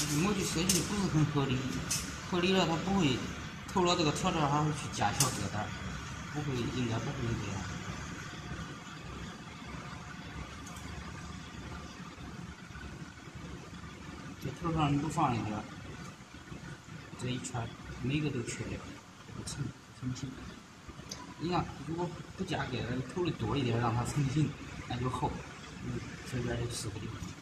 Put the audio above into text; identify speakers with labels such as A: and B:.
A: 模具设计不是很合理，合理了它不会投了这个条条，还会去加小疙瘩，应该不会这样。这头上你都放一点，这一圈每个都去掉，成型。你看，如果不加疙瘩，投的多一点，让它成型，那就好。这边就4个地方。